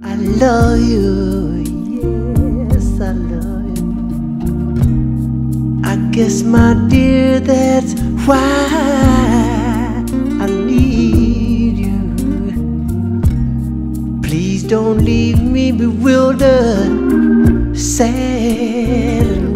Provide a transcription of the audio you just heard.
I love you, yes, I love you. I guess, my dear, that's why I need you. Please don't leave me bewildered, sad and